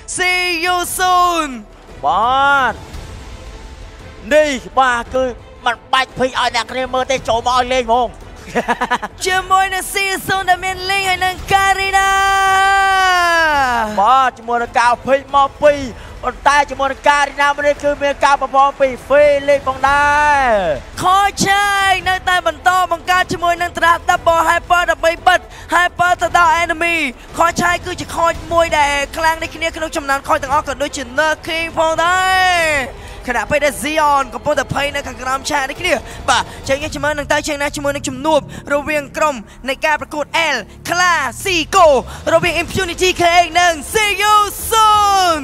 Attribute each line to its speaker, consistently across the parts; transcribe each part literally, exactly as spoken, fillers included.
Speaker 1: see you soon
Speaker 2: បាទនេះបាទគឺมันបាច់ភ័យឲ្យអ្នកគ្នាមើលទេចូលមកឲ្យលេងហ្មង
Speaker 1: ជាមួយនឹង see you soon ដែលមានលេងហើយនឹង Karina
Speaker 2: បាទជាមួយនឹងការភ័យមកពីប៉ុន្តែជាមួយនឹង Karina នេះគឺមានការប្រព័ន្ធពី Felix ផងដែរ
Speaker 1: ខូចហើយនៅតែបន្តបង្កើតជាមួយនឹង Trap Double Hyper ដើម្បីបិទ Hyper ទៅដល់ enemy ខូចហើយគឺជាខូចមួយដែលខ្លាំងនេះគ្នាក្នុងចំណានខូចទាំងអស់ក៏ដូចជា Nerf King ផងដែរខណៈពេលដែល Zion កំពុងតែភ័យនៅខាងក្រោមឆាកនេះគ្នាបាទចឹងយើងជាមួយនឹងតើជាងណាជាមួយនឹងជំនួបរវាងក្រុមនៃការប្រកួត L Clasico រវាង Impunity เค เอ็กซ์ និង See You Soon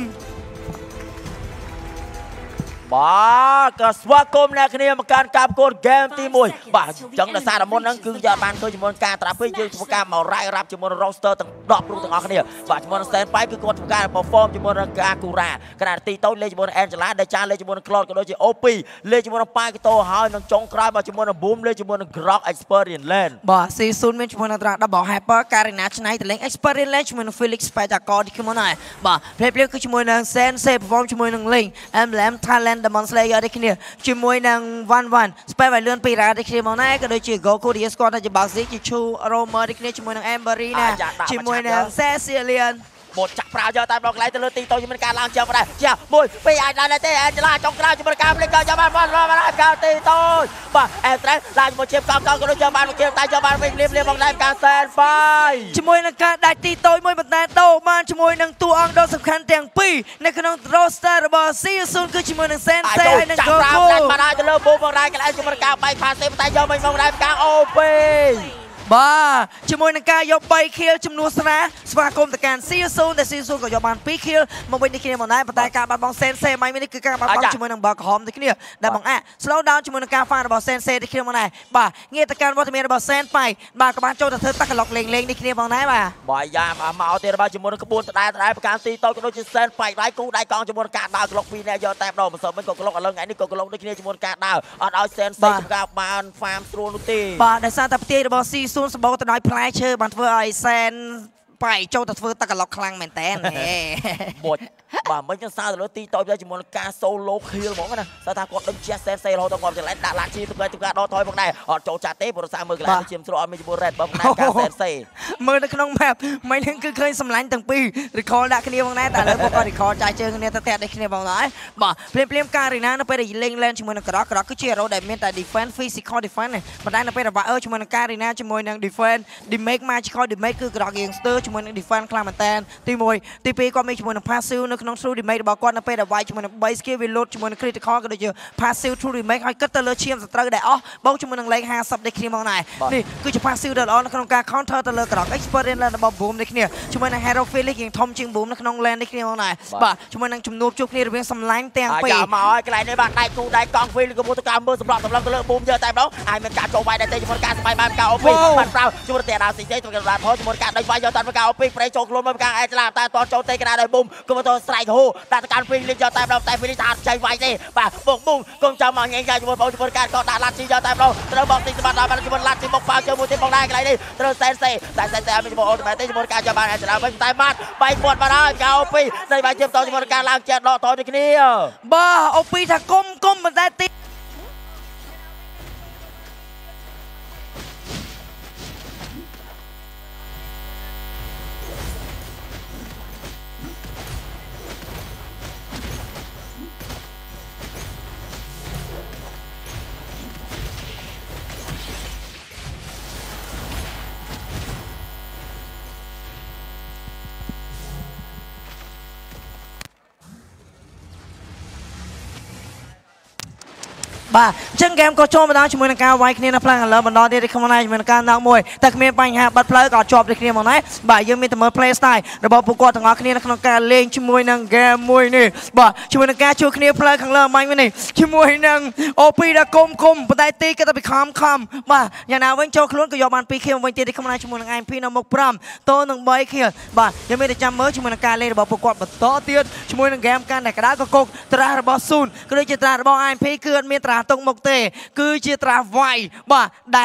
Speaker 2: បាទក៏ស្វាគមន៍អ្នកគ្នាមកកាន់ការប្រកួតហ្គេមទីមួយបាទអញ្ចឹងដោយសារតែមុនហ្នឹងគឺយើងបានឃើញជាមួយការត្រាប់ពេកយើងធ្វើការមករ៉ាយរ៉ាប់ជាមួយ roster ទាំងដប់រូបទាំងអស់គ្នាបាទជាមួយនឹង Stand By គឺគាត់ធ្វើការ perform ជាមួយនឹងការគូរ៉ាខណៈទីតូចលេងជាមួយនឹង Angela ដែលចាលេងជាមួយនឹង Claude ក៏ដូចជា អូ ពី លេងជាមួយនឹង Paquito ហើយនឹងចុងក្រោយបាទជាមួយនឹង Boom លេងជាមួយនឹង Grok Experience Land
Speaker 1: បាទ See Soon មានជាមួយនឹង Double Hyper Karina ឆ្នៃទៅលេង Experience Land ជាមួយនឹង Felix Spectacle ទីខ្ញុំណាបាទភ្លាមៗគឺជាមួយនឹង Sensei perform ជាមួយនឹង Link Emblem Talent Demon Slayer នេះគ្នាជាមួយនឹង one one Spare ឲ្យលឿនពីរ៉ានេះគ្នាមកណែក៏ដូចជា Goku Diaz គាត់តែជា Boxy ជា Chu Romer នេះគ្នាជាមួយនឹង Amberina ជាមួយនឹង Cecilian
Speaker 2: មកចាក់ប្រាយកតែម្ដងកន្លែងទៅលើទីតូចមានការឡើងជើងដែរជាមួយពីរអាចឡើងដែរទេអេនជឡាចុងក្រោយជាមួយការភ្លេចក៏យកបានបានបានការទីតូចបាទអេត្រេសឡើងមកជាកង់កង់ក៏យកបានមកគេតែយកបានវិញលៀមលៀមមកដែរការសែនហ្វាយ
Speaker 1: ជាមួយនឹងការដាច់ទីតូចមួយប៉ុន្តែដូរបានជាមួយនឹងតួអង្គដ៏សំខាន់ទាំងពីរនៅក្នុង roster របស់ See You Soon គឺជាមួយនឹង Sensei ហើយនឹង Goku
Speaker 2: ចាក់ប្រាដាច់បានទៅលើបូមកដែរកន្លែងជាមួយការបែកផាសេតែយកវិញមកដែរការ អូ ពី
Speaker 1: បាទជាមួយនឹងការយក3 kill ចំនួនស្រាស្វាគមន៍ទៅកាន់ See You Soon ដែល See You Soon ក៏យកបាន2 kill មកវិញនេះគ្នាមកដែរប៉ុន្តែការបាត់បង់ Sensei ម៉ៃនេះគឺការបាត់បង់ជាមួយនឹង Barkhom នេះគ្នាដែលបង្អាក់ slow down ជាមួយនឹងការ fan របស់ Sensei នេះគ្នាមកដែរបាទងាកទៅកាន់វត្តមានរបស់ Senpai បាទក៏បានចូលទៅធ្វើតាក់កឡុកលេងលេងនេះគ្នាផងដែរបាទ
Speaker 2: បាទយ៉ាមកទៀតបាទជាមួយនឹងក្បួនដដែលដដែលប្រការទីតូចក៏ដូចជា Senpai ដៃគូដៃកង់ជាមួយនឹងការដើរក្លុកពីរនាក់យកតែម្ដងមិនសល់មិនក៏ក្លុកឥឡូវថ្ងៃនេះក៏ក្លុកដូចគ្នាជាមួយនឹងការដើរអត់ឲ្យ Sensei ធ្វើការបាន farm ស្រួលនោះទេ
Speaker 1: បាទដោយសារតែផ្ទៃរបស់ See You Soon សម្បូរទៅដោយផ្លែឈើបានធ្វើឲ្យសែនបែកចូលទៅធ្វើតាក់កឡុកខ្លាំងមែនតើ
Speaker 2: បុចបាទមិនចឹងសារទៅលើទីតូចទៅជាមួយនឹងការ solo kill ហ្មងណាតែថាគាត់ដឹងជា Sensei រហូតដល់គាត់ចង្លែកដាក់ឡាជីទៅទៅការដកថយផងដែរអត់ចូលចាត់ទេព្រោះសារមើលកន្លែងជាមស្រួលអត់មានជាមួយ Red បងណាការ Sensei
Speaker 1: មើលនៅក្នុង map មិនហ្នឹងគឺឃើញសម្លាញ់ទាំងពីរ recall ដាក់គ្នាផងដែរតែឥឡូវមកគាត់ recall ចាយជើងគ្នាទៅតែដូចគ្នាផងដែរបាទភ្លាមភ្លាមការ Karina នៅពេលដែលលេង lane ជាមួយនឹង Grok Grok គឺជា hero ដែលមានតែ defense physical defense ប៉ុន្តែនៅពេលដែល Waer ជាមួយនឹង Karina ជាមួយនឹង defense damage magical damage គឺ Grok យើងស្ទើរជាមួយនឹង defense ខ្លាំងមែនតើទី1ទី2គាត់មានជាមួយនឹង passive នៅក្នុង true damage របស់គាត់នៅពេលដែលវាយជាមួយនឹង3 skill វា load ជាមួយនឹង critical ក៏ដូចជា passive true damage ឲ្យគិតទៅលើឈាមសត្រូវដែលអស់បងជាមួយនឹងលេខ50នេះគ្នាមកដែរនេះគឺជា passive ដ៏ល្អនៅក្នុងការ counter ទៅលើ Grok experience របស់ Boom នេះគ្នាជាមួយនឹង Hero Felix យើងធំជាង Boom នៅក្នុង lane នេះគ្នាមកដែរបាទជាមួយនឹងជំនួបជួបគ្នារវាងសម្លាញ់ទាំងពីរ
Speaker 2: អាមកឲ្យកន្លែងនេះបានដៃគូដៃកង់ Felix ក៏មកទៅការមើលសម្រាប់សម្លឹងទៅលើ Boom យកតែម្ដងហើយមានការចូលវាយដែរទេជាមួយការស្បាយបានការ អូ ពី បានប្រៅជាមួយតែដល់ស៊ីទេទៅការផលជាមួយការដេញវាយយកតែការ អូ ពី ប្រេចូលខ្លួនមកការអេចឡាតែតចូលទេកណ្ដាលដោយ Boom ក៏មកទៅស្រែកហូដាក់ទៅកាន់ Felix យកតែម្ដងតែ Felix ថាអត់ចៃវាយទេបាទបង Boom កុំចាំមកញ៉ៃញ៉ៃជាមួយបងជាមួយការក៏ដាក់ឡាត់ស៊ីយកតែម្ដងត្រូវបងទីសម្បត្តិដល់បានជាមួយឡាត់ស៊ីមកប៉ាជើមួយទៀតបងដែរកន្លែងនេះត្រូវ Sensei តែ Sensei មានជាមួយអូតូម៉ាទេជាមួយការចាប់បានអេចឡាវិញតែបាត់បែកមាត់បានហើយការ អូ ពី នៃបាយជើមតជាមួយការឡើងជែកដកតដូចគ្នា
Speaker 1: បាទ អូ ពី ថាគុំគុំមិនតែទីបាទអញ្ចឹងហ្គេមក៏ចូលមកដល់ជាមួយនឹងការវាយគ្នានៅផ្លាំងឥឡូវបន្តទៀតក្នុងណៃជាមួយនឹងការណោកមួយតែគ្មានបញ្ហាបាត់ផ្លូវក៏ជាប់ដូចគ្នាមកដែរបាទយើងមានតែមើល play style របស់ពួកគាត់ទាំងអស់គ្នានៅក្នុងការលេងជាមួយនឹងហ្គេមមួយនេះបាទជាមួយនឹងការជួគ្នាផ្លូវខាងលើមាញ់វិញនេះជាមួយនឹង អូ ពី ដែលគុំគុំប៉ុន្តែទីក៏តែពីខំខំបាទយ៉ាងណាវិញចូលខ្លួនក៏យកបាន2 kill វិញទៀតក្នុងណៃជាមួយនឹង អេម พี នៅមុខ5តូននឹង3 kill បាទយើងមានតែចាំមើលជាមួយនឹងការលេងរបស់ពួកគាត់បន្តទៀតជាមួយនឹងហ្គេមកាន់តែក្តៅក៏គុកត្រាស់របស់ Soon ក៏ដូចជាត្រាស់របស់ អេម พี គឺអត់មានត្រាស់ទុកមុខទេគឺជាត្រាស់វាយបាទដែល ច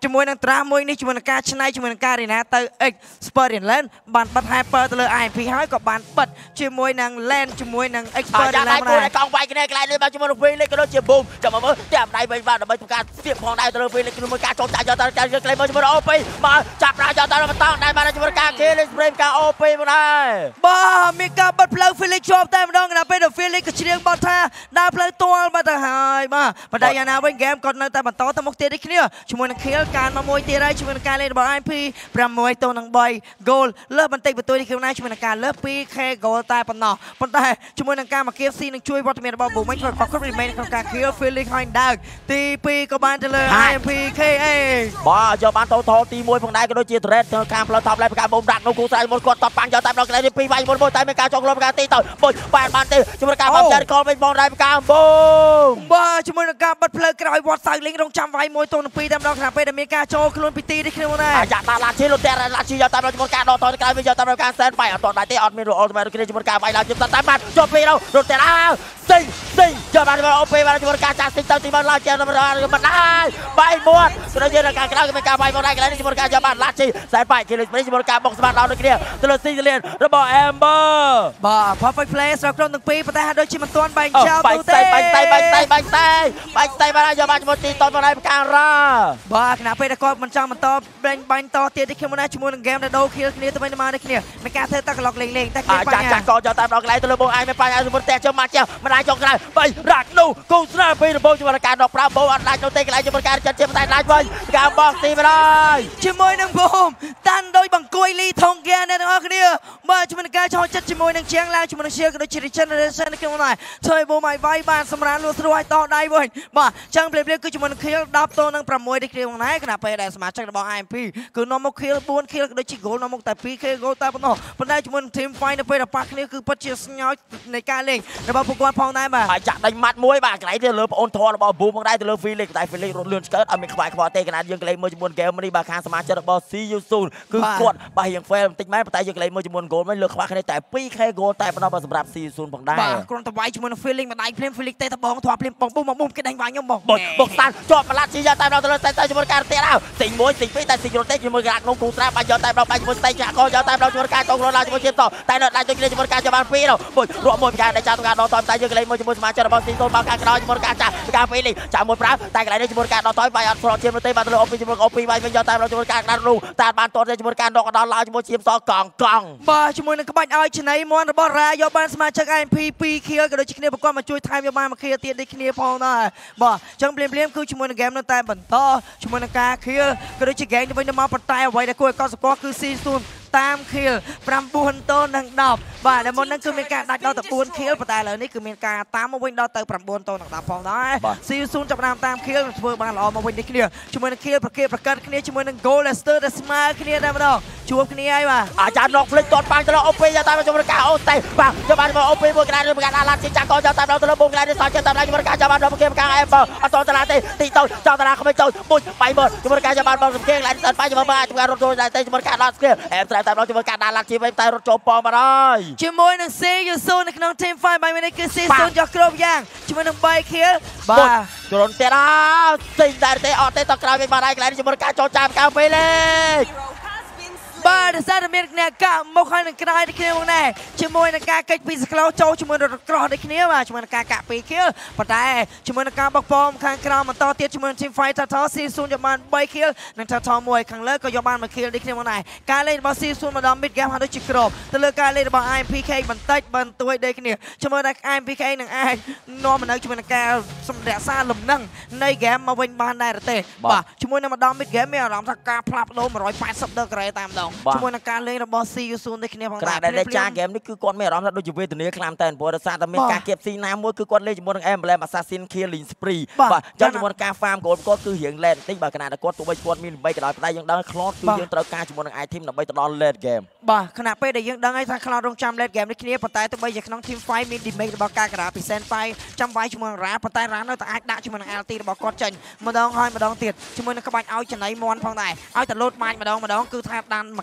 Speaker 1: ជាមួយនឹងត្រាមួយនេះជាមួយនឹងការឆ្នៃជាមួយនឹងការរីណាទៅ X Experience Lane បានបិទ Hyper ទៅលើ i อ็ม พี ហើយក៏បានបិទជាមួយនឹង Lane ជាមួយនឹង Experience Lane
Speaker 2: ដែរកង់វាយគ្នាកន្លែងនេះបានជាមួយនឹង Felix ក៏ដូចជា Boom ចាំមើលតាមដៃវិញបានដើម្បីធ្វើការស្ទាបផងដែរទៅលើ Felix ជាមួយការចោទចាក់យកទៅការក្លែងមកជាមួយនឹង អូ ពី មកចាប់ដល់យកទៅបន្តដែរបានជាមួយការ Felix Frame ការ អូ ពី មកដែរ
Speaker 1: បាទមានការបិទផ្លូវ Felix ជាប់តែម្ដងដល់ពេលដែល Felix ក៏ច្រៀងបទថាដើរផ្លូវទាល់បាត់ទៅហើយបាទបណ្ដាយ៉ាងណាវិញ game ក៏នៅតែបន្តទៅមុខទៀតនេះគ្នាជាមួយនឹង Kill ការមកមួយទៀតហើយជាមួយនឹងការលេងរបស់ i อ็ม พี 6ទៅនឹង3 goal លើសបន្តិចបន្តួចនេះខ្លួនណាជាមួយនឹងការលើស two k goal តែប៉ុណ្ណោះប៉ុន្តែជាមួយនឹងការមក เค เอฟ ซี នឹងជួយវត្តមានរបស់ Boom មិនខុស remain ក្នុងការ Kill Felix ហើយដើរទី2ក៏បានទៅលើ i อ็ม พี เค เอ
Speaker 2: បាទយកបានតូថលទី1ផងដែរក៏ដូចជា Thread ទៅខាងផ្លូវ top lane ប្រកាស Boom ដាក់នៅគូស្រែមុនគាត់តបបាំងយកតាមដល់កន្លែងនេះពីរវាយមុនមួយតែមានការចុងលំប្រកាសទីទៅបុយបានបានទេជាមួយនឹងការបាត់ចាត់ call វិញបងដែរប្រកាស Boom
Speaker 1: បាទជាមួយនឹងការបិទផ្លូវក្រោយវត្តសៅលេងរងចាំវាយមួយទល់នឹងពីរតែម្ដងខណៈពេលដែលមានការចូលខ្លួនពីទីនេះគ្នាមកដែរ
Speaker 2: អាយ៉ាដាក់ឡាឈីលុតតែឡាឈីយកតាមដល់ជាមួយការដកតទៅក្រោយវិញយកតាមដល់ការសែនបាយអត់តដែរទេអត់មានរអល់ទៅគ្នាជាមួយការវាយឡើងជិះតាមបានជាប់ពីររត់តែអើសិញសិញយកបានអូពីបានជាមួយការចាក់សិញទៅទីបានឡើងជាមិនបានបាយមួតក៏ដូចជាការក្រោយក៏មានការវាយមកដែរកន្លែងនេះជាមួយការយកបានឡាឈីសែនបាយគេលេងជាមួយការបុកស្បាតដល់ដូចគ្នាទៅលើស៊ីលៀនរបស់ Amber
Speaker 1: បាទ perfect play ស្រក្រុមទាំងពីរប៉ុន្តែដូចជាមិនទាន់បែងចោលទូទេ
Speaker 2: បាញ់តែបាញ់តែបាញ់តែបាញ់តែបានយកបានជាមួយទីតតមកដែរការរ៉ា
Speaker 1: បាទខណៈពេលដែលគាត់មិនចង់បន្តបែងបាញ់តទៀតនេះខ្ញុំណាជាមួយនឹង game ដែលដូរ kill គ្នាទៅវិញទៅមកនេះគ្នាមានការធ្វើតាក់ក្លុកលេងលេងតែគ្នា
Speaker 2: ចាចាកោយកតាមដល់កន្លែងទៅលើបងអាយមានបញ្ហាជាមួយតែជើងមកជាមិនអាចចុងក្រៅបីរ៉ាក់នោះគូស្រាពីរបងជាមួយការដកប្រាំបងអត់ដាច់ទៅទេកន្លែងជាមួយការចាត់ជាតែដាច់វិញការបោះទីបណ្ដោយ
Speaker 1: ជាមួយនឹង Boom តាន់ដោយបង្គួយលីថងហ្គាអ្នកទាំងអស់គ្នាបាទជាមួយនឹងការចូលចិត្តជាមួយនឹងជាងឡើងជាមួយនឹងជាក៏ដូចជា regeneration នេះខ្ញុំដែរធ្វើឲ្យ Boom ឲ្យវាយបានសម្រាប់លួស្រួយតដៃវិញបាទចឹងភ្លាមៗគឺជាមួយនឹង kill ដប់ទល់នឹង6នេះគ្នាផងដែរខណៈពេលដែលសមាជិករបស់ i อ็ม พี គឺនាំមក kill 4 kill ក៏ដូចជា goal នាំមកតែ two k goal តែប៉ុណ្ណោះប៉ុន្តែជាមួយនឹង team fight នៅពេលដែលប៉ះគ្នាគឺពិតជាស្ញោចនៃការលេងរបស់ពួកគាត់ផងដែរបាទ
Speaker 2: ហើយចាក់ដេញម៉ាត់មួយបាទកន្លែងទៅលើប្អូនធររបស់ Boom ផងដែរទៅលើ Felix តែ Felix រត់លឿនឆ្កើតអត់មានខ្វាយខ្វល់ទេកណ្ដាលយើងកន្លែងមើលជាមួយ game នេះបាទខាងសមាជិករបស់ See You Soon គឺគាត់បាទរៀង fail បន្តិចមែនប៉ុន្តែយើងកន្លែងមើលជាមួយ goal វិញលើខ្វះគ្នាតែ two k goal តែប៉ុណ្ណោះបាទសម្រាប់ See You Soon ផងដែរ
Speaker 1: បាទគ្រាន់តែវាយជាមួយនឹង Felix ម្ដាយភ្លាម Felix ទេតបងធွာភ្លាមបងពុំមកមុំគេដេញវាយខ្ញុំបង
Speaker 2: បុកស្តានជាប់ប្រឡាត់ជាយកតែដល់ទៅលើតែជាមួយការទៀតហើយសិញមួយសិញពីរតែសិញរត់ទេជាមួយការក្នុងគូស្រាបាច់យកតែដល់បាច់ជាមួយស្តេចាក់កោយកតែដល់ជាមួយការតងខ្លួនឡើងជាមួយជាតតែនៅដាច់ទៅគ្នាជាមួយការចាប់បានពីរបុយរក់មួយការដែលចាក់ទៅការដល់តតែយើងកន្លែងមើលជាមួយសមាជិករបស់ស៊ីសូនមកការក្រោយជាមួយការចាក់ការពីរនេះចាក់មួយប្រាំតែកន្លែងនេះជាមួយការដល់តបាយអត់ប្រត់ជាទេបាទទៅលើអូពីជាមួយអូពីវាយវិញយកតែដល់ជាមួយការដាត់រូតែបានតទៅជាមួយការដកដល់ឡើងជាមួយឈាមសកង់កង់
Speaker 1: បាទជាមួយនឹងក្បាច់ឲ្យឆ្នៃមន់របស់រ៉ាយកបានសមាជិក i อ็ม พี two kill ក៏ដូចជាគ្នាប្រកបមកជួយថែមយកបានមួយ kill ទៀតដូចគ្នាផងដែរបាទអញ្ចឹងភ្លាមៗគឺជាមួយនឹង game នៅតែបន្តជាមួយនឹងការ kill ក៏ដូចជា game ទៅវិញទៅមកប៉ុន្តែអ្វីដែលគួរឲ្យកត់សម្គាល់គឺស៊ីស៊ូនតាម kill nineទល់នឹង10បាទដែលមុនហ្នឹងគឺមានការដាច់ដល់ទៅfour kill ប៉ុន្តែឥឡូវនេះគឺមានការតាមមកវិញដល់ទៅnineទល់នឹង10ផងដែរស៊ីស៊ូនចាប់តាមតាម kill ធ្វើបានល្អមកវិញនេះគ្នាជាមួយនឹង kill ប្រកេប្រកាសគ្នាជាមួយនឹង goal Leicester ដែលស្មើគ្នាតែម្ដងជួបគ្នាហើយបាទ
Speaker 2: អាចារ្យnok flick តតបាញ់ទៅលើអូពីយកតាមជាមួយការអូតេបាទយកបានអូពីមួយកណ្ដាលមួយកណ្ដាលឡានជាចាក់កោយកតាមទៅលើបងកណ្ដាលនេះសោះចិត្តតាមជាមួយការចាប់បានដល់ប្រកេប្រកាសអេបអត់តតឡាទេទីទៅចោលតារាក្មេងទៅពុជបាយមើលជាមួយការចាប់បានបងប្រកេកន្លែងស្អិតបាយជាមួយអាចរត់ចូលតែជាមួយការដល់ស្គីអេបត្រូវតាមជាមួយការដាល់ឡានជាវិញតែរត់ចូលប៉មកហើយ
Speaker 1: ជាមួយនឹង See You Soon នៅក្នុង team fight បាយនេះគឺ See You Soon យកគ្រប់យ៉ាងជាមួយនឹង3 kill បាទ
Speaker 2: ជ្រុនទៀតអើទិញតែទេអត់ទេតក្រោយវិញបានហើយកន្លែងជាមួយការចូលចាំការពេលលេខ
Speaker 1: បាទដោយសារតែមានអ្នកកាក់មុខហើយនឹងក្រោយដូចគ្នាមកដែរជាមួយនឹងការកិច្ចពីសក្លោចូលជាមួយនឹងរត់ក្រោះដូចគ្នាបាទជាមួយនឹងការកាក់ពីរ kill ប៉ុន្តែជាមួយនឹងការបុកប៉មខាងក្រោមបន្តទៀតជាមួយនឹង team fight Total See You Soon យកបាន3 kill និង Total មួយខាងលើក៏យកបាន1 kill ដូចគ្នាមកដែរការលេងរបស់ See You Soon ម្ដង mid game ហើយដូចជាក្របទៅលើការលេងរបស់ i อ็ม พี เค បន្តិចបន្ទួយដូចគ្នាជាមួយនឹង i อ็ม พี เค នឹងអាចនាំមកនៅជាមួយនឹងការសម្រាកសារលំនឹងនៃ game មកវិញបានដែរទេបាទជាមួយនឹងម្ដង mid game មានអារម្មណ៍ថាការផ្លាស់ប្ដូរone eightyដឺក្រេតាមម្ដងជាមួយនឹងការលេងរបស់ See You Soon ដូចគ្នាផង
Speaker 2: ដែរដែលចាហ្គេមនេះគឺគាត់មានអារម្មណ៍ថាដូចជាវេទនាខ្លាំងតែព្រោះដោយសារតែមានការគៀបស៊ីណាមួយគឺគាត់លេងជាមួយនឹង Emblem Assassin Killing Spree បាទចឹងជាមួយនឹងការ farm gold គាត់គឺរៀង late បន្តិចបាទខណៈតែគាត់ទោះបីគាត់មានល្បីក៏ដោយតែយើងដឹង Cloud គឺយើងត្រូវការជាមួយនឹង item ដើម្បីទៅដល់ late game
Speaker 1: បាទខណៈពេលដែលយើងដឹងហើយថា Cloud រងចាំ late game នេះគ្នាប៉ុន្តែទោះបីជាក្នុង team fight មាន damage របស់ការការាពី Sen Pai ចាំវាយជាមួយនឹង Ra ប៉ុន្តែ Ra នៅតែអាចដាក់ជាមួយនឹង L T របស់គាត់ចេញម្ដងហើយម្ដងទៀតជាមួយនឹងក្បាច់ឲ្យចំណៃមន់ផងដែរឲ្យតែលោតបាញ់ម្ដងម្ដងគឺថាដានមួយ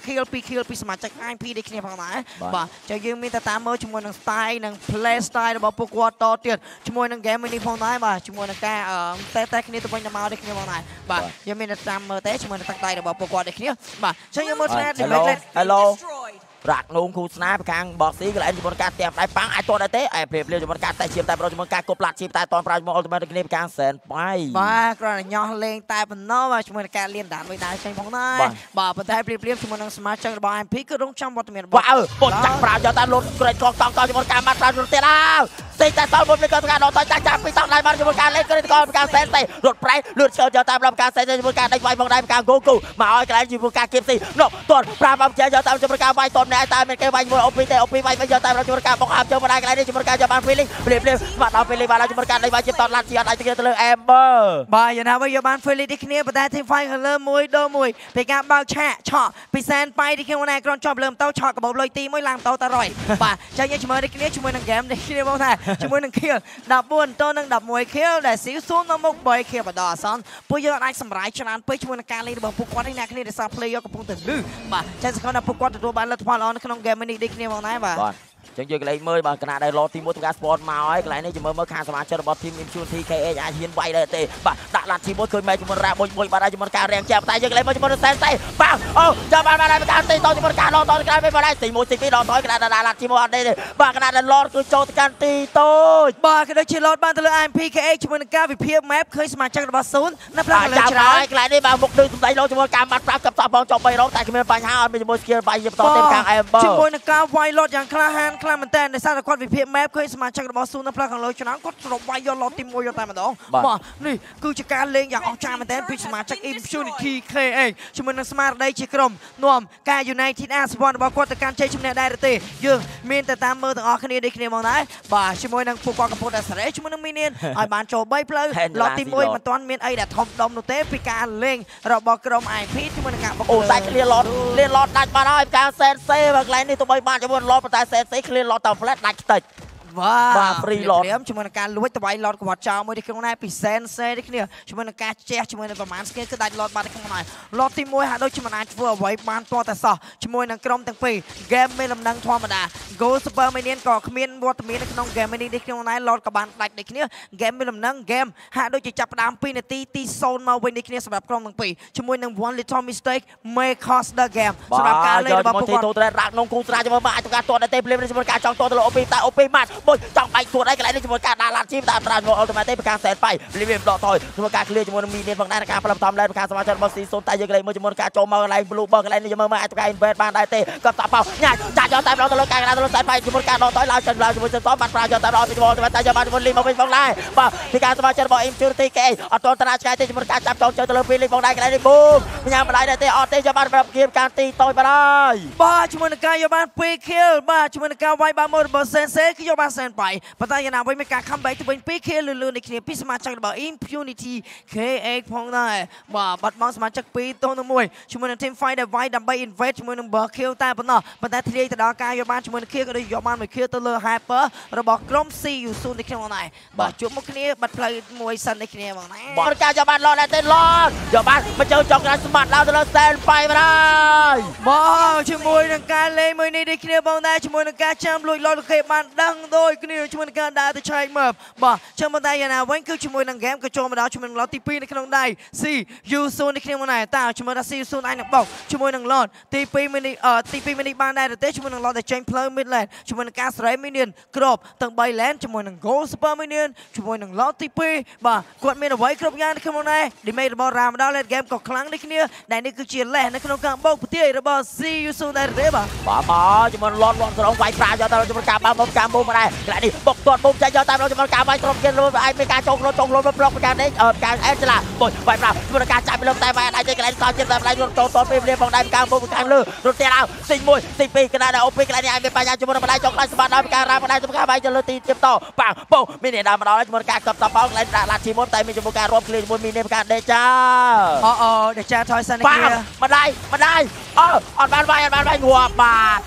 Speaker 1: kill ពី kill ពីសមាជិក ไอ พี ដូចគ្នាផងដែរបាទចាំយើងមានតែតាមមើលជាមួយនឹង style និង play style របស់ពួកគាត់តទៀតជាមួយនឹង game នេះផងដែរបាទជាមួយនឹងការតែតែគ្នាទៅវិញទៅមកដូចគ្នាផងដែរបាទយើងមានតែតាមមើលទេជាមួយនឹងទឹកដៃរបស់ពួកគាត់ដូចគ្នាបាទចឹងយើងមើលថា
Speaker 2: Helloรักนุ่งคู่สนามกลางบอกสีก็เลยจะบนการเตรียมได้ปังไอตัวได้เตะไอเพลย์เพลย์จะบนการแต่เชียมแต่เราจะบนการกบหลัดชีมแต่ตอนปลายมอลต์มาในกลางแสนไปบ้ากระย่อเลงแต่ปนนอมาช่วยในการเลี้ยงด่านไว้ได้ใช่ของนายบ่าปนแต่เพลย์เพลย์ช่วยในสมาร์ทจังบอลพิกก็ต้องจำวัตถุเมียนว้าวบนจักรปลายจะตามรถเกรดกองกองกองจะบนการมาตราจุดเตะแล้วสิ่งแต่ตอนบนเป็นการนอนตอนจักรจักรไปต้องไล่มาจะบนการเล่นเกรดกองการแสนเตะรถไพร์เลือดเชิญจะตามรำการแสนจะบนการได้ไวบางได้การโกกูมาอ้อยกันจะบนการเก็บสีนกตัวปลาบางเจ้าจะตามจะบนการไวตอนในตาเป็นแค่ไวบนโอปีแต่โอปีไวไปจะตามเราจะบนการบอกหามเจอมาได้กันได้จะบนการจะบานฟิลิงเปลี่ยนเปลี่ยนมาเราฟิลิงมาเราจะบนการได้ไวจะตอนลัดเชียร์ได้จะเกิดเลยแอมเบอร์บ่ายนะว่าจะบานฟิลิงที่นี้ประเทศที่ไฟกันเริ่มมวยโดมวยเป็นการบ่าวแฉะช็อตไปแซนไปที่คิวในกรอนชอบเริ่มเต้าช็อตกับบอกลอยตีมวยลางเต้าตะร่อยบ่าจะยังช่วยที่นี้ช่วยนังแกมที่นี้บ้างไงช่วยนังเคียวดับบุญต้นนังดับมวยเคียวแต่สิวซูนน้ำมุกบ่อยเคียวแบบดอซันผู้ยอดไอ้สมัยฉะนั้นไปช่วยนักการเล่นแบบผู้กวาดที่นักนี้ได้ซับเพลย์ยกกับพงถึงดื้อบ่าจะสักคนนับผู้กวาดตัวบ้านแล้วพอร้อนขนมแกมนี่ได้ที่นี้บ้างไงบ่าจังยังเลยเมื่อมาขณะได้รอทีมมอเตอร์การสปอร์ตมาไอ้กลายนี่จะเมื่อเมื่อขาสมาชิกระบบทีมอิมชูนทีเคเออาเฮียนไวเลยเตะบ่าดักหลัดทีมมอเตอร์เคยมาจุมระบอยบอยมาได้จุมระการแรงแจ่มแต่ยังเลยมาจุมระแซนเตะปังโอ้จะมามาได้เป็นการตีต่อจุมระการรอตอนกลายไม่มาได้ตีมวยตีปีรอต่อยขณะดักหลัดทีมมอเตอร์ได้บ่าขณะดันรอคือโจตการตีโต้บ่าขณะเชียร์รอบ้านตะลุยไอพีเคเอจุมระการวิเพียบแมปเคยสมาชิกระบบศูนย์นับพลังเลยชนะไอ้กลายนี่มาบุกดึงสมัยรอจุมระการมัดปรับกับต่อบอลจบไปร้องแต่คือมันปัญหาเป็นจุมระเกียร์ไปยิบต่อเต็มกลางแอมเบอร์จุมระการไวรอดอย่างคลาฮันคลามันเต้นในซาตะคอนวิเพียบแมปเคยสมาชิกระบบศูนย์นับพลังของเลยชนะก็สรุปไว้ยอดรอทีมมวยยอดแต่มาดองบ่านี่คือจะการเลี้ยงอย่างเอาใจมันเต้นพิสมาชิกอิมชูนิทีเคเองชุมนักสมาร์ทได้ชิกรมนวมการอยู่ในทีน่าสปอนบอกว่าการใช้ชุมเนได้ตียืงมีแต่ตามมือต่างออกคดีได้คดีมองไหนบ่าชุมนักผู้กองกับผู้ดัชเรชุมนักมีเนียนไอ้บ้านโจใบเพลย์รอทีมมวยมันตอนมีไอ้แต่ทอมดอมโนเต้พิการเลี้ยงเราบอกกรมไอพีชุมนักการโอ้ได้เคลียร์ลอดเคลียร์ลอดได้มาได้การเซนเซ่แบบไรนี่ตัวใบบ้านจะวนลอดแต่เซนเซ่เคลียร์ลอดแต่แฟลตได้ติดว้าฟรีหลอดเลี้ยมช่วยในการลุ้ยตะไบหลอดกับวัดเจ้าไม่ได้ขึ้นมาในปีเซนเซ่ได้ขึ้นเนี่ยช่วยในการแจกช่วยในประมาณสเกลก็ได้หลอดมาได้ขึ้นมาหน่อยหลอดที่มวยหาโดยช่วยในเฟื่อไว้บ้านตัวแต่สอช่วยในกรมตั้งปีเกมไม่ลำนังธรรมดาโกสเปอร์ไม่เนียนก่อขมิ้นวัตถุมีในขนมเกมไม่ได้ได้ขึ้นมาในหลอดกับบ้านได้ได้ขึ้นเนี่ยเกมไม่ลำนังเกมหาโดยจะจับดามปีในตีตีโซนมาไว้ในขึ้นเนี่ยสำหรับกรมตั้งปีช่วยใน one little mistake may cost the game สำหรับการเล่นแบบพวกเราตัวรักน้องคงตราจะมาบ้าตัวการตัวในเตะเพลย์ในสำหรับการจองตัวตลอดโอปีแต่โอปีมัดบนจองไปตัวได้กันเลยในจำนวนการดาราชีพตามตราโมอัลติเมทเป็นการแสนไปรีวิวต่อต่อยจำนวนการเคลียร์จำนวนมีเนียนบางด้านการพลังทำแรงการสมาชิกบอสซีโซนตายยังไงเมื่อจำนวนการโจมมาอะไรบลูเบอร์อะไรนี่จะมามาตัวการอินเวสต์บ้านได้เตะกับตับเป่าง่ายจ่ายยอดตามเราตลอดการตลอดสายไปจำนวนการรอต่อยลาวจนลาวจำนวนจะซ้อมบัตรปลายยอดตามเราเป็นจำนวนตายยอดมาจำนวนลิมมาเป็นบางได้บ่ที่การสมาชิกบอสอิมชูตีเกย์อัตโนตราชายเตะจำนวนการจับจองเจอตลอดฟิลิปบางได้กันเลยบูมพยายามมาได้เตะออเตะจะมาแบบเกมการตีต่อยมาได้บ่จำนวนการยอดมาปีคิลบ่จำนวนการไว้บางโมดบอสเซนเซ่คือยอดมาเซนไปปัตตานีนาไว้ไม่การคัมแบ็กที่เป็นปีคิลลื่นๆในคลิปพิสมาจากระบบ impunity เคเอกพงได้บ่บัดมองสมาจากปีต้นมวยช่วยในทีมไฟได้ไว้ดับเบิลอินเวสช่วยในเบอร์คิลแต่ปนนอปัตตานีแต่ดาวการยอดมาช่วยในคิลก็ได้ยอดมาเหมือนคิลตัวเลือไฮเปอร์ระบบกรมซีอยู่ซูนในคลิปมองไหนบ่จุดมุกนี้บัดเพลย์มวยสันในคลิปมองไหนบอลการยอดมารอแล้วเต้นรอดยอดมามาเจอจอกการสมัครแล้วตัวแซนไปมาได้บ่ช่วยมวยในการเล่นมวยในคลิปมองไหนช่วยในการแชมป์ลุยรอดเคบันดังโดยคลิปช่วยในการดาวตัวชายเมื่อบ่เชื่อมันได้ยังไงวันคือช่วยนังเกมก็โจมมาแล้วช่วยนังลอดตีปีในขนมได้ซียูซูในขนมไหนตาช่วยมาได้ซียูซูในหนักบอกช่วยนังลอดตีปีไม่ได้เอ่อตีปีไม่ได้บ้านได้แต่ช่วยนังลอดแต่เจนเพลย์มิดแลนด์ช่วยนังการสไลด์มิเนียนกรอบตั้งใบแลนด์ช่วยนังโกลสเปอร์มิเนียนช่วยนังลอดตีปีบ่ากดเมนเอาไว้ครบงานในขนมไหนดิเมย์บอลรามดาวเล่นเกมก็ครั้งในขนมได้นี่คือเชียร์แลนด์ในขนมกลางบอกปฏิเสธระบอซียูซูได้หรือเปล่าบ่บ่ช่วยลอดลอดสลองไว้ปลาจะเราจะประกาศบ้าบุกการบุกมาได้กระดิ่งบกตัวบุกใจจะตามเราจะประกาศไว้ตรงเกมรู้ไอ้เป็นการจงรถจงรถบล็อกเป็นการได้เอ่อการแอนเจล่าบอยไว้ปลาเป็นการจับไปลงแต่ไปอะไรจะกระดิ่งตอนเจ็บแต่อะไรรถโจตัวเป็นเรียบของได้เป็นการบุกการเลือรถเตะเราสิ่งมวยสิ่งปีกระดาษโอปิกระดาษไอ้เป็นปัญญาจุดมันได้จงได้สบายได้เป็นการรับได้จะเป็นการไปจะเลยตีเจ็บต่อปังปุ๊บมีเนี่ยดาวมาแล้วจุดมันการกับตะปองและลาชีมดแต่มีจุดมันการรวมคลีนบนมีเนี่ยเป็นการเดจ้าอ๋อเดจ้าทอยซันนี่ปังมาได้มาได้อ๋ออ่อนบานไปอ่อนบานไปหัวบาดบ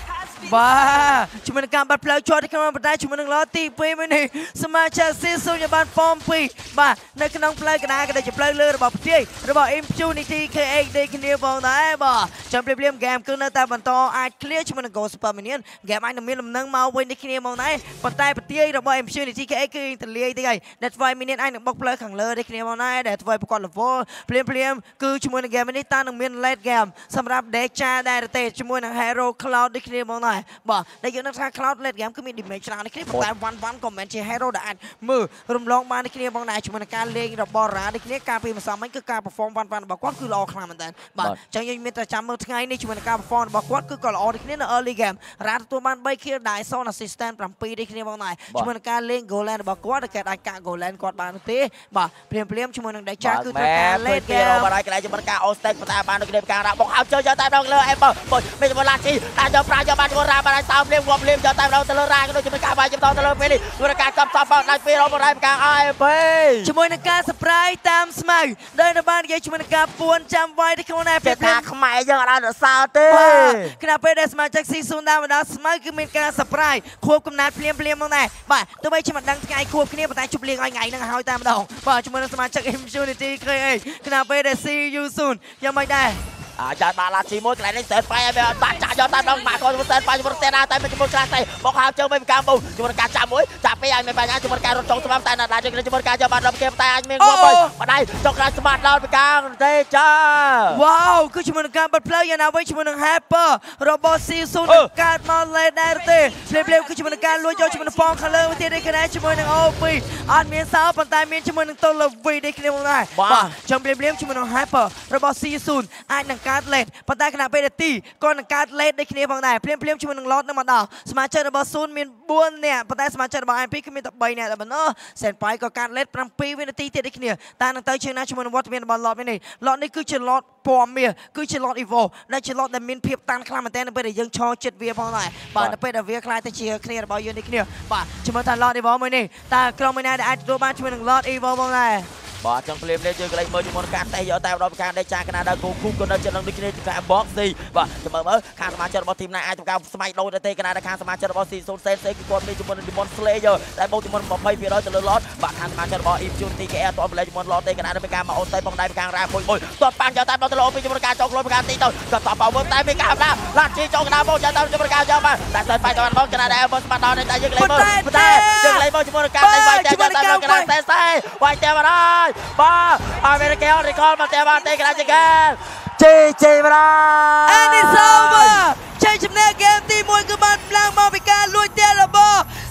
Speaker 1: បាទជាមួយនឹងការបាត់ផ្លូវជាប់នៅក្នុងបន្តែជាមួយនឹងឡទីពីរមួយនេះសមាជិកស៊ីស៊ូបានហ្វមពីរបាទនៅក្នុងផ្លូវកណ្ដាលក៏ដូចជាផ្លូវលើរបស់ប្រទេសរបស់ Impunity ខេ เอ็กซ์ ដូចគ្នាបងដែរបាទចាំព្រាបព្រាមហ្គេមគឺនៅតែបន្តអាច clear ជាមួយនឹង Goal Super Minion ហ្គេមអាចនឹងមានលំនឹងមកវិញនេះគ្នាបងដែរប៉ុន្តែប្រទេសរបស់ Impunity ខេ เอ็กซ์ គឺទលាយតិចហើយ That's why Minion អាចនឹងបុកផ្លូវខាងលើនេះគ្នាបងដែរដែលធ្វើឲ្យប្រកប level ព្រាមព្រាមគឺជាមួយនឹង game នេះតើនឹងមាន late game សម្រាប់ Deja ដែរទេជាមួយនឹង Hero Cloud នេះគ្នាបងដែរបាទដែលយើងនឹងថា Cloud late game គឺមាន damage ច្រើននេះគ្នាប៉ុន្តែ one one ក៏មិនជា Hero ដែលអាចមើលរំលងបាននេះគ្នាបងដែរជាមួយនឹងការលេងរបស់ Ra នេះគ្នាការពីម្សិលមិញគឺការ perform one one របស់គាត់គឺល្អខ្លាំងមែនតើបាទអញ្ចឹងយើងមានតែចាំមើលថ្ងៃនេះជាមួយនឹងការ perform របស់គាត់គឺក៏ល្អនេះគ្នានៅ early game Ra ទទួលបានthree kill ដែរ Zone Assistant sevenនេះគ្នាបងដែរជាមួយនឹងការលេង goal line របស់គាត់ដែលអាចកាក់ goal line គាត់បាននោះទេបាទព្រាមព្រាមជាមួយនឹង Deja គឺត្រូវការ late game
Speaker 2: បាទហើយកន្លែងជាមួយនឹងការ Ostek ប៉ុន្តែបាននៅគ្នាការរ៉ាបុកអោចូលយកតែម្ដងលើ Ember បុយមានជាមួយឡាជីដាក់យកប្រាយកបានជាមួយ Ra បានឲ្យសោមលៀមវប់លៀមយកតែម្ដងទៅលើ Ra ក៏ដូចជាមួយការបាយចំតទៅលើពេលនេះជាមួយនឹងការកប់សោះបងដាក់ពីរបងដែរការ អាយ ពី
Speaker 1: ជាមួយនឹងការ surprise តាមស្មៅដែលនៅបាននិយាយជាមួយនឹងការពួនចាំវាយទៅក្នុងដែរពេលថា
Speaker 2: ខ្មែរយើងអត់ដល់សើទេ
Speaker 1: ខណៈពេលដែលសមាជិកស៊ីស៊ូនតាមបណ្ដាស្មៅគឺមានការ surprise ខួបកំណត់ភ្លាមភ្លាមមកដែរបាទទោះបីជាមិនដឹងថ្ងៃខួបគ្នាប៉ុន្តែជប់លៀងឲ្យថ្ងៃហ្នឹងហើយតែម្ដងបាទជាមួយនឹងសមាជិក Impunity ខេ เอ็กซ์ ខណៈពេលដែល see you soon យ៉ាងម៉េចដែរ
Speaker 2: អាចបានឡាជីមួយកន្លែងនេះសែនបាយឲ្យវាបាក់ចាក់យកតាមដងបាក់គាត់សែនបាយជាមួយស្ទែណាតែមិនជាមួយខ្លះតែមកហៅជើងមិនកាមបូជាមួយការចាប់មួយចាប់ពីឲ្យមានបញ្ហាជាមួយការរត់ចុងស្មាំតែណាដែរជាមួយការយកបានរំគេតែអាចមានគាត់បីបដៃចុកក្រៅស្មាតដល់ពីកាងទេចា
Speaker 1: វ៉ាវគឺជាមួយនឹងការបាត់ផ្លូវយ៉ាងណាវិញជាមួយនឹង Hyper របស់ ซีซูនកាត់មកលេដែរទេភ្លាមភ្លាមគឺជាមួយនឹងការលួចយកជាមួយនឹងហ្វងខាងលើទៀតនេះគ្នាជាមួយនឹង អូ ពី អត់មានសោប៉ុន្តែមានជាមួយនឹងតុលវីនេះគ្នាមកដែរបាទចាំភ្លាមភ្លាមជាមួយនឹង Hyper របស់ ซีซูនអាចនឹងកាត់លេប៉ុន្តែខណៈពេលទីក៏នឹងកាត់លេដូចគ្នាផងដែរភ្លាមភ្លាមជាមួយនឹង Lord នឹងមកដល់សមាជិករបស់ស៊ូនមានfourនាក់ប៉ុន្តែសមាជិករបស់ em pê គឺមានតែthreeនាក់តែប៉ុណ្ណោះសែនប៉ៃក៏កាត់លេsevenវិនាទីទៀតដូចគ្នាតែនឹងទៅជើងណាជាមួយនឹងវត្តមានរបស់ Lord នេះ Lord នេះគឺជា Lord ពណ៌មាសគឺជា Lord Evo ដែលជា Lord ដែលមានភាពតានខ្លាំងមែនទែននៅពេលដែលយើងឈរចិត្តវាផងដែរបាទនៅពេលដែលវាខ្លាយទៅជាគ្នារបស់យើងនេះគ្នាបាទជាមួយថា Lord Evo មួយនេះតើក្រុមមួយណាដែលអាចទទួលបានជាមួយនឹង Lord Evo ផងដែរ
Speaker 2: បាទចង់ភ្លាមនេះយើងកន្លែងមើលជាមួយនឹងការតេះយកតែដល់ការដេចាកណាដល់គូគូក៏នៅចិត្តនឹងដូចគ្នាការ box ស៊ីបាទចាំមើលមើលខាងសមាជិករបស់ទីមណាអាចធ្វើការស្មៃដូរទៅទេកណាដល់ខាងសមាជិករបស់ ซีซูន សេនសេគឺគាត់មានជាមួយនឹង Demon Slayer តែបូកជាមួយtwenty percent ទៅលើ Lord បាទខាងសមាជិករបស់ Impunity ខេ เอ็กซ์ តបលេជាមួយ Lord ទេកណាដល់ការមកអូនតែផងដែរខាងរ៉ាមួយមួយតបប៉ាំងយកតែដល់ទៅលើជាមួយការចោលខ្លួនការទីទៅក៏តបបើតែមានការណាឡាជីចោលកណាមកយកតែជាមួយការយកបានតែតែបាយទៅមកកណាដែរបើស្មាត់ដល់តែយើងលេងមើលតែយើងលេងមើលជាមួយនឹងការតែបាយតែយកតែកណាតែតែវាយតែមកហើយបាទអមេរិកអរិកលមកតែបានទេកណាជាកាជីជីបា
Speaker 1: And it's over ជ័យជំនះហ្គេមទីoneគឺបានឡើងមកពីការលួចទៀតរបស់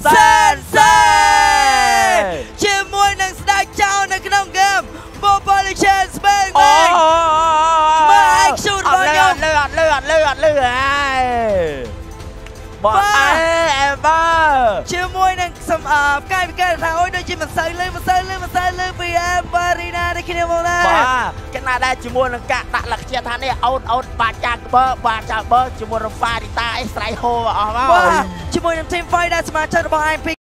Speaker 1: Sensei ជាមួយនឹងស្ដេចចោលនៅក្នុងហ្គេម Mobile Legends បែងបែងមក action របស់ខ្ញុំ
Speaker 2: លឺអត់លឺអត់លឺអត់លឺហើយបាទអេបា
Speaker 1: ជាមួយនឹងសំអបកាយវិការថាអុយដូចជាមិនសូវលឺមិនសូវលឺមិនសូវលឺពី Embarina នេះគ្នាមកណា
Speaker 2: បាទកណាដែរជាមួយនឹងកាក់ដាក់លក្ខជាថានេះអូនអូនបាចាក់បើបាចាក់បើជាមួយនឹង Farita អេស្រ័យហូអស់មក
Speaker 1: បាទជាមួយនឹង Team Fight ដែលសមាជិករបស់ em pê